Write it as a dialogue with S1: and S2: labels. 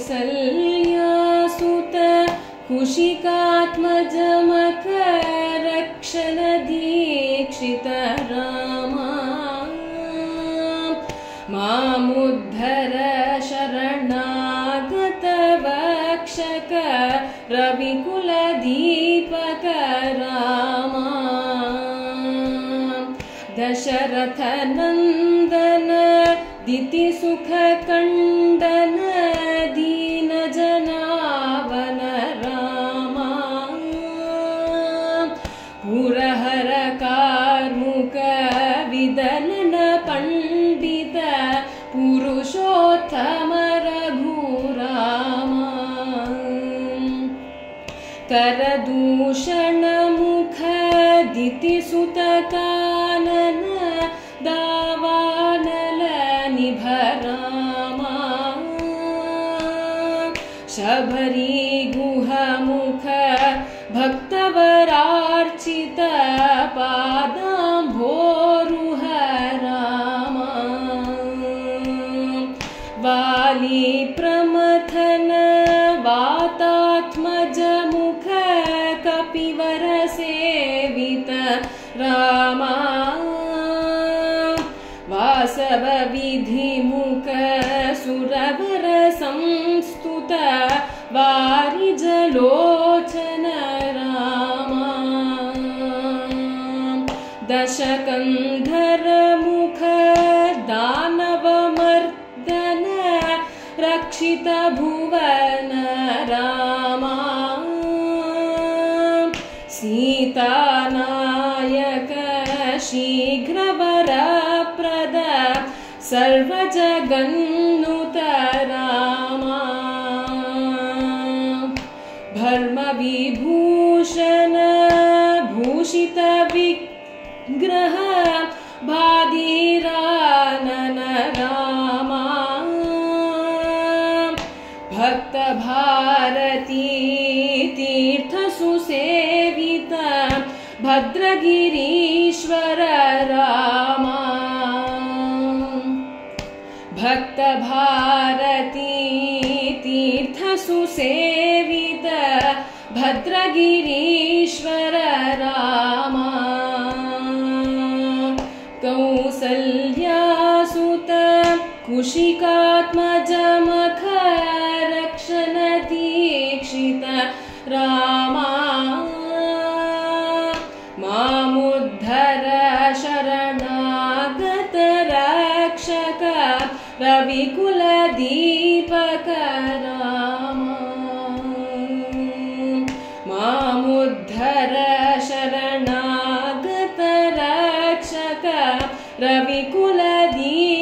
S1: कौसल्यासुत कुशिकात्मजमकरक्षणदीक्षित रामा मामुद्धर शरणागतवक्षक रविकुलदीपक रामा दशरथनन्दन दितिसुखकण्डन दीनजनावन रामा पुरहर कार्मुक विदलन पण्डित पुरुषोत्तम रघुरामा करदूषण मुख दितिसुत कानन दावानल निभ रामा शबरी गुह मुख भक्तवरार्चित पादाम्भोरुह रामा वाली प्रमथन वातात्मज मुख कपिवर सेवित रामा वासव विधि मुख सुरवर संस्तुत वारिजलोचन रामा दशकन्धर मुख दानवमर्दन रक्षित भुवन रामा सीतानायक शीघ्रवरप्रद सर्वजगन्नुत रामा भर्मविभूषण भूषित विग्रह भादीरानन रामा भक्त भारती तीर्थ सुसेवित भद्रगिरीश्वर रामा भक्त भारती तीर्थ सुसेवित भद्रगिरीश्वर रामा कौसल्यासुत कुशिकात्मजमख रक्षणदीक्षित रामा मामुद्धर शरणागत रक्षक रविकुलदीपक रामा मामुद्धर शरणागत रक्षक रविकुलदीपक